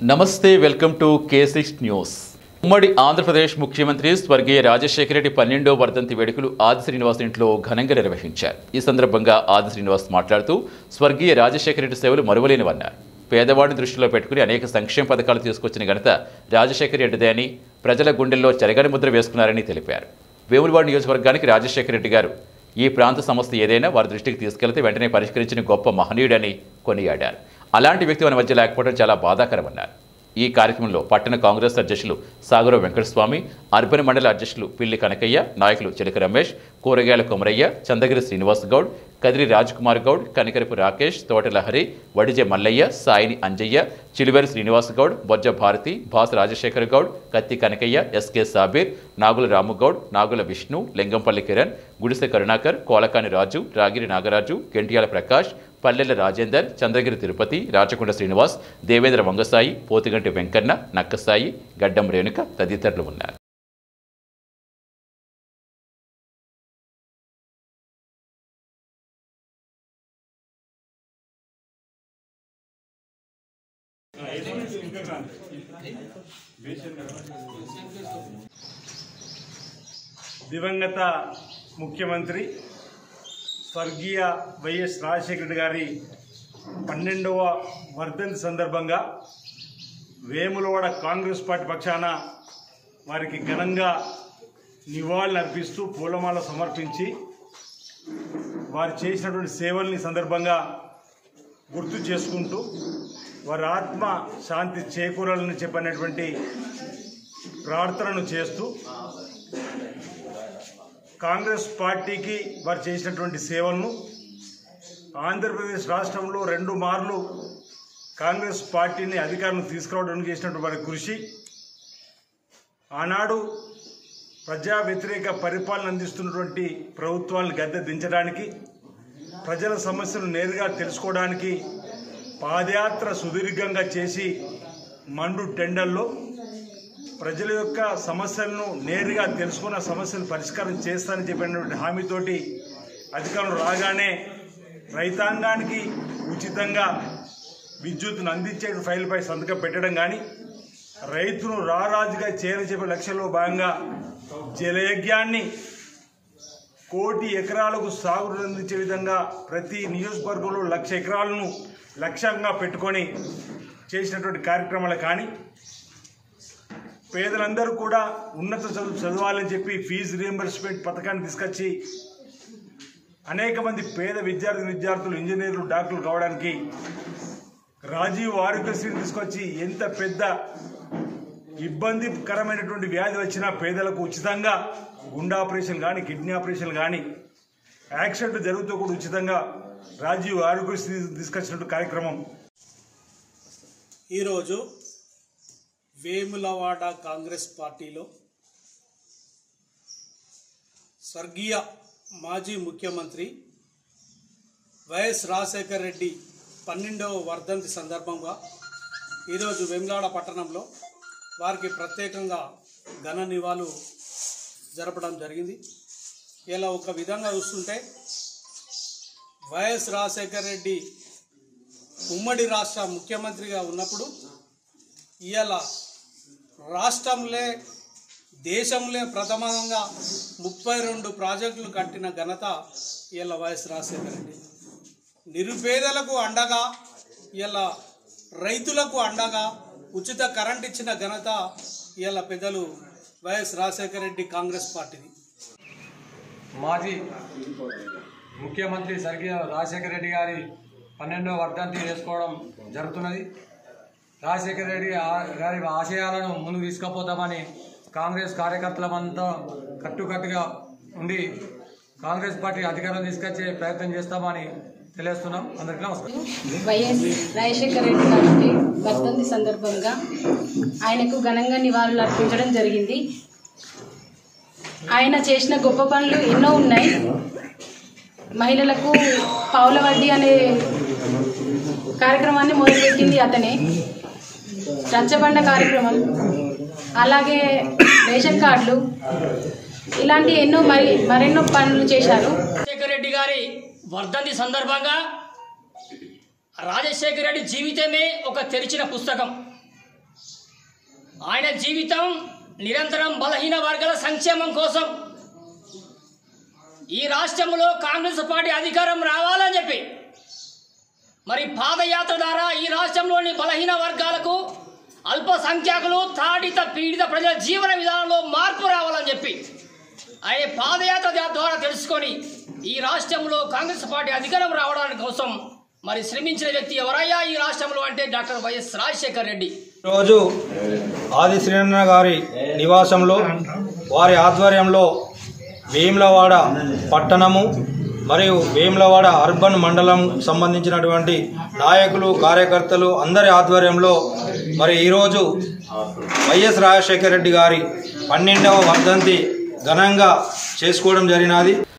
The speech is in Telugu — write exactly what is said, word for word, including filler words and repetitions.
నమస్తే welcome to K six news. ఉమ్మడి ఆంధ్రప్రదేశ్ ముఖ్యమంత్రి స్వర్గీయ రాజశేఖర రెడ్డి పన్నెండో వర్ధంతి వేడుకలు ఆది శ్రీనివాస్ ఇంట్లో ఘనంగా నిర్వహించారు. ఈ సందర్భంగా ఆది శ్రీనివాస్ మాట్లాడుతూ స్వర్గీయ రాజశేఖర రెడ్డి సేవలు మరువలేనివన్నారు. పేదవాడిని దృష్టిలో పెట్టుకుని అనేక సంక్షేమ పథకాలు తీసుకొచ్చిన ఘనత రాజశేఖర రెడ్డిదే అని, ప్రజల గుండెల్లో చెరగని ముద్ర వేసుకున్నారని తెలిపారు. వేములవాడ నియోజకవర్గానికి రాజశేఖర రెడ్డి గారు ఈ ప్రాంత సమస్య ఏదైనా వారి దృష్టికి తీసుకెళ్తే వెంటనే పరిష్కరించిన గొప్ప మహనీయుడని కొనియాడారు. అలాంటి వ్యక్తి మన మధ్య లేకపోవడం చాలా బాధాకరమన్నారు. ఈ కార్యక్రమంలో పట్టణ కాంగ్రెస్ అధ్యక్షులు సాగర వెంకటస్వామి, అర్బన్ మండల అధ్యక్షులు పిల్లి కనకయ్య, నాయకులు చిలక రమేష్, కూరగాయల కొమరయ్య, చందగిరి శ్రీనివాస్ గౌడ్, కదిరి రాజ్కుమార్ గౌడ్, కనికరపు రాకేష్, తోటలహరి, వడిజె మల్లయ్య, సాయిని అంజయ్య, చిలువేరు శ్రీనివాస్ గౌడ్, బొజ్జ భారతి, భాస్ రాజశేఖర్ గౌడ్, కత్తి కనకయ్య, ఎస్కే సాబీర్, నాగుల రాముగౌడ్, నాగుల విష్ణు, లింగంపల్లి కిరణ్, గుడిసె కరుణాకర్, కోలకాని రాజు, రాగిరి నాగరాజు, గెంటియాల ప్రకాష్, పల్లెల రాజేందర్, చంద్రగిరి తిరుపతి, రాచకొండ శ్రీనివాస్, దేవేంద్ర వంగసాయి, పోతిగంటి వెంకన్న, నక్కసాయి, గడ్డం రేణుక తదితరులు ఉన్నారు. దివంగత ముఖ్యమంత్రి స్వర్గీయ వైఎస్ రాజశేఖర రెడ్డి గారి పన్నెండవ వర్ధంతి సందర్భంగా వేములవాడ కాంగ్రెస్ పార్టీ పక్షాన వారికి ఘనంగా నివాళులు అర్పిస్తూ పూలమాల సమర్పించి వారు చేసినటువంటి సేవల్ని సందర్భంగా గుర్తు చేసుకుంటూ వారి ఆత్మ శాంతి చేకూరాలని చెప్పినటువంటి ప్రార్థనను చేస్తూ కాంగ్రెస్ పార్టీకి వారు చేసినటువంటి సేవలను ఆంధ్రప్రదేశ్ రాష్ట్రంలో రెండు మార్లు కాంగ్రెస్ పార్టీని అధికారంలో తీసుకురావడానికి చేసినటువంటి వారి కృషి, ఆనాడు ప్రజా వ్యతిరేక పరిపాలన అందిస్తున్నటువంటి ప్రభుత్వాలను గద్దె దించడానికి, ప్రజల సమస్యలు నేరుగా తెలుసుకోవడానికి పాదయాత్ర సుదీర్ఘంగా చేసి మండు టెండర్లో ప్రజల యొక్క సమస్యలను నేరుగా తెలుసుకున్న సమస్యలు పరిష్కారం చేస్తానని చెప్పినటువంటి హామీతోటి అధికారంలో రాగానే రైతాంగానికి ఉచితంగా విద్యుత్తును అందించే ఫైల్పై సంతకం పెట్టడం కానీ, రైతును రారాజుగా చేయాలని చెప్పే లక్ష్యంలో భాగంగా జలయజ్ఞాన్ని కోటి ఎకరాలకు సాగు అందించే విధంగా ప్రతి నియోజకవర్గంలో లక్ష ఎకరాలను లక్ష్యంగా పెట్టుకొని చేసినటువంటి కార్యక్రమాలు కానీ, పేదలందరూ కూడా ఉన్నత చదువు చదవాలని చెప్పి ఫీజు రియంబర్స్మెంట్ పథకాన్ని తీసుకొచ్చి అనేక మంది పేద విద్యార్థి విద్యార్థులు ఇంజనీర్లు డాక్టర్లు కావడానికి రాజీవ్ ఆరోగ్యశ్రీని తీసుకొచ్చి ఎంత పెద్ద ఇబ్బందికరమైనటువంటి వ్యాధి వచ్చినా పేదలకు ఉచితంగా గుండె ఆపరేషన్ కానీ, కిడ్నీ ఆపరేషన్ కానీ, యాక్సిడెంట్ జరుగుతూ కూడా ఉచితంగా రాజీవ్ ఆరోగ్యశ్రీ తీసుకొచ్చినట్టు కార్యక్రమం ఈరోజు వేములవాడ కాంగ్రెస్ పార్టీలో స్వర్గీయ మాజీ ముఖ్యమంత్రి వైఎస్ రాజశేఖర రెడ్డి పన్నెండవ వర్ధంతి సందర్భంగా ఈరోజు వేములవాడ పట్టణంలో వారికి ప్రత్యేకంగా ఘన నివాళులు జరపడం జరిగింది. ఇలా ఒక విధంగా చూస్తుంటే వైఎస్ రాజశేఖర రెడ్డి ఉమ్మడి రాష్ట్ర ముఖ్యమంత్రిగా ఉన్నప్పుడు ఇవాళ రాష్ట్రంలో దేశంలో ప్రథమంగా ముప్పై రెండు ప్రాజెక్టులు కట్టిన ఘనత ఇవాళ వైఎస్ రాజశేఖర రెడ్డి. నిరుపేదలకు అండగా, ఇవాళ రైతులకు అండగా ఉచిత కరెంట్ ఇచ్చిన ఘనత ఇవాళ పెద్దలు వైఎస్ రాజశేఖర రెడ్డి కాంగ్రెస్ పార్టీది. మాజీ ముఖ్యమంత్రి స్వర్గీయ రాజశేఖర రెడ్డి గారి పన్నెండవ వర్ధంతి చేసుకోవడం జరుగుతున్నది. రాజశేఖర రెడ్డి గారి ఆశయాలను ముందుకు తీసుకుపోతామని కాంగ్రెస్ కార్యకర్తలమంతా కట్టుకట్టుగా ఉండి కాంగ్రెస్ పార్టీ అధికారం తీసుకొచ్చే ప్రయత్నం చేస్తామని తెలియజేస్తున్నాం. అందరికీ నమస్కారం. వైఎస్ రాజశేఖర రెడ్డి గారి వర్ధంతి సందర్భంగా ఆయనకు ఘనంగా నివాళులు అర్పించడం జరిగింది. ఆయన చేసిన గొప్ప పనులు ఎన్నో ఉన్నాయి. మహిళలకు పావుల వడ్డీ అనే కార్యక్రమాన్ని మొదలుపెట్టింది అతనే. రచ్చబండ కార్యక్రమం, అలాగే రేషన్ కార్డులు, ఇలాంటి ఎన్నో మరి మరెన్నో పనులు చేశారు. రాజశేఖర రెడ్డి గారి వర్ధంతి సందర్భంగా రాజశేఖర రెడ్డి జీవితమే ఒక తెరిచిన పుస్తకం. ఆయన జీవితం నిరంతరం బలహీన వర్గాల సంక్షేమం కోసం ఈ రాష్ట్రంలో కాంగ్రెస్ పార్టీ అధికారం రావాలని చెప్పి మరి పాదయాత్ర ద్వారా ఈ రాష్ట్రంలోని బలహీన వర్గాలకు అల్పసంఖ్యాకులు తాడిత పీడిత ప్రజల జీవన విధానంలో మార్పు రావాలని చెప్పి ఆయన పాదయాత్ర ద్వారా తెలుసుకొని ఈ రాష్ట్రంలో కాంగ్రెస్ పార్టీ అధికారం రావడానికి కోసం మరి శ్రమించిన వ్యక్తి ఎవరయ్యా ఈ రాష్ట్రంలో అంటే డాక్టర్ వైఎస్ రాజశేఖర్ రెడ్డి. రోజు ఆది శ్రీనన్న గారి నివాసంలో వారి ఆధ్వర్యంలో వేములవాడ పట్టణము మరియు వేములవాడ అర్బన్ మండలం సంబంధించినటువంటి నాయకులు కార్యకర్తలు అందరి ఆధ్వర్యంలో మరి ఈరోజు వైఎస్ రాజశేఖర రెడ్డి గారి పన్నెండవ వర్ధంతి ఘనంగా చేసుకోవడం జరిగినది.